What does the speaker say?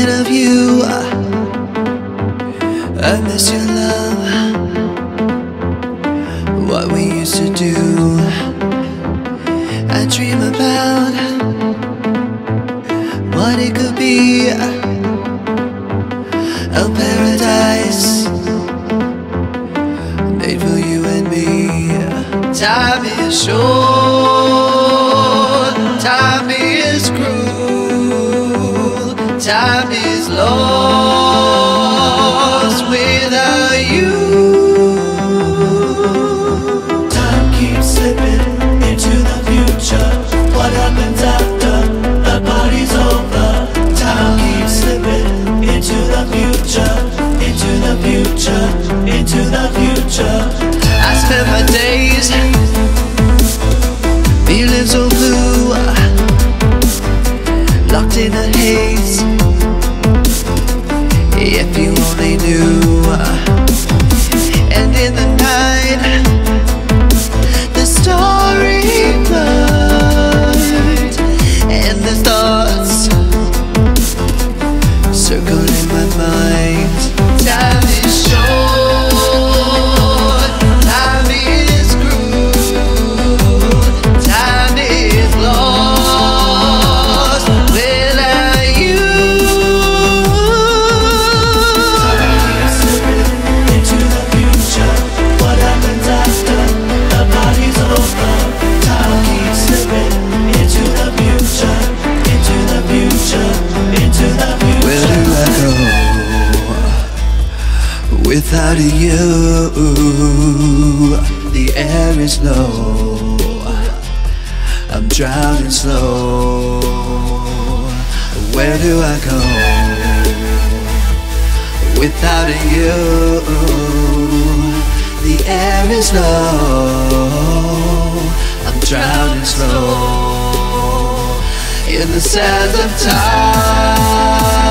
thinking of you. I miss your love, what we used to do. I dream about what it could be, a paradise made for you and me. Time is short, time is cruel, time is lost without you. Time keeps slipping into the future. What happens after the party's over? Time keeps slipping into the future, into the future, into the future. I spend my days feeling so blue, locked in a haze. If you only knew. And in the night, the story burns, and the thoughts circle in my mind. Time is short, time is cruel, time is lost without you. Time keeps slipping into the future. What happens after the party's over? Time keeps slipping into the future, into the future, into the future. Where do I go without you? The air is low, I'm drowning slow. Where do I go without you? The air is low, I'm drowning slow in the sands of time.